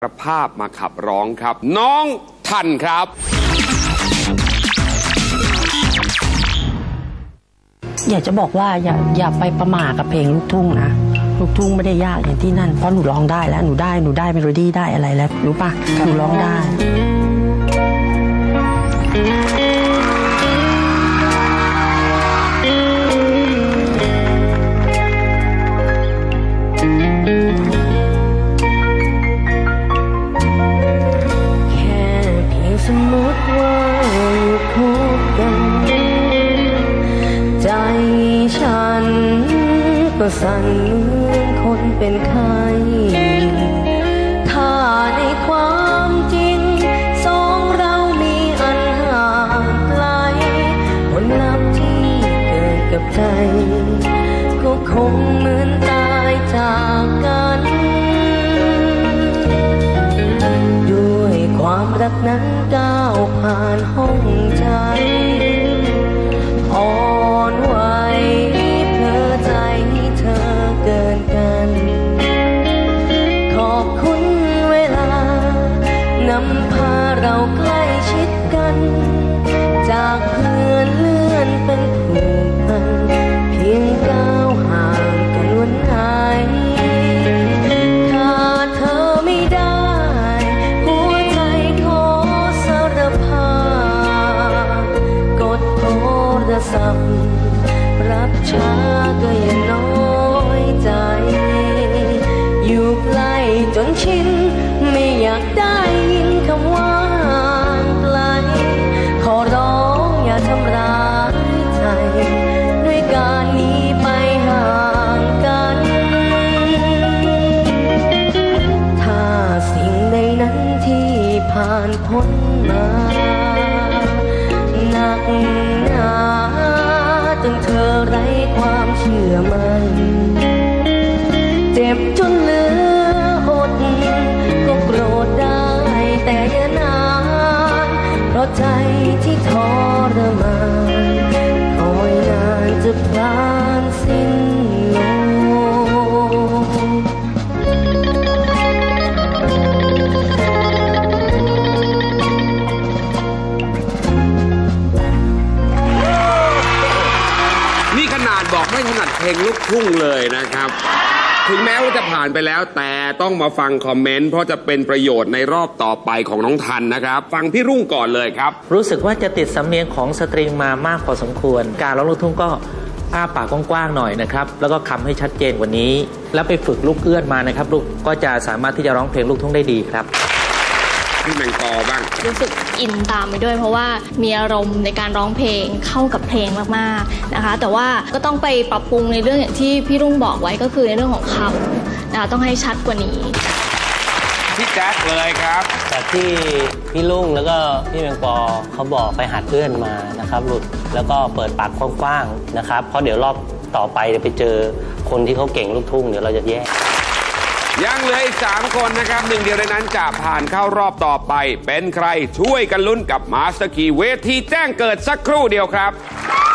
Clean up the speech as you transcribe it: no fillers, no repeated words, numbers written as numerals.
ภาพมาขับร้องครับน้องทันครับอยากจะบอกว่าอย่าไปประมาทกับเพลงลูกทุ่งนะลูกทุ่งไม่ได้ยากอย่างที่นั่นเพราะหนูร้องได้แล้วหนูได้เมโลดี้ได้อะไรแล้วรู้ป่ะหนูร้องได้แค่เพียงสมมติว่าอยู่คู่กันใจฉันก็สั่นเหมือนคนเป็นไข้ถ้าในความจริงสองเรามีอันห่างไกลผลลัพธ์ที่เกิดกับใจก็คงเหมือนตายจากกันด้วยความรักนั้นก้าวผ่านห้องใจอ่อนไหวเพลิดใจให้เธอเกินกันขอบคุณเวลานำพาเราใกล้ชิดกันจากเพื่อนเลื่อนเป็นผูกพันเพียงก้าวห่างกันวันไหนถ้าเธอไม่ได้หัวใจขอสารภาพกดโทรศัพท์รับช้าก็อย่าน้อยใจอยู่ใกล้จนชินไม่อยากได้ยินคำว่าไกลขอร้องอย่าทำร้ายใจด้วยการหนีไปห่างกันถ้าสิ่งใดนั้นที่ผ่านพ้นมาหนักหนาจนเธอไร้ความเชื่อมั่นเจ็บจนเหลืออดก็โกรธได้แต่อย่านานเพราะใจที่ทรมานคอยนานจะพลานสิ้นลมนี่ขนาดบอกไม่ถนัดเพลงลูกทุ่งเลยนะครับถึงแม้ว่าจะผ่านไปแล้วแต่ต้องมาฟังคอมเมนต์เพราะจะเป็นประโยชน์ในรอบต่อไปของน้องทันนะครับฟังพี่รุ่งก่อนเลยครับรู้สึกว่าจะติดสำเนียงของสตริงมามากพอสมควรการร้องลูกทุ่งก็อ้าปากกว้างๆหน่อยนะครับแล้วก็คำให้ชัดเจนกว่านี้แล้วไปฝึกลูกเอื้อนมานะครับลูกก็จะสามารถที่จะร้องเพลงลูกทุ่งได้ดีครับพี่แมงปอบ้างรู้สึกอินตามไปด้วยเพราะว่ามีอารมณ์ในการร้องเพลงเข้ากับเพลงมากๆนะคะแต่ว่าก็ต้องไปปรับปรุงในเรื่องอย่างที่พี่รุ่งบอกไว้ก็คือในเรื่องของคำนะคะต้องให้ชัดกว่านี้พี่แจ๊คเลยครับจากที่พี่รุ่งแล้วก็พี่แมงปอเขาบอกไปหัดเอื้อนมานะครับหลุดแล้วก็เปิดปากกว้างๆนะครับเพราะเดี๋ยวรอบต่อไปเดี๋ยวไปเจอคนที่เขาเก่งลูกทุ่งเดี๋ยวเราจะแย่ยังเหลืออีก3คนนะครับหนึ่งเดียวในนั้นจะผ่านเข้ารอบต่อไปเป็นใครช่วยกันลุ้นกับมาสเตอร์คีย์เวทีแจ้งเกิดสักครู่เดียวครับ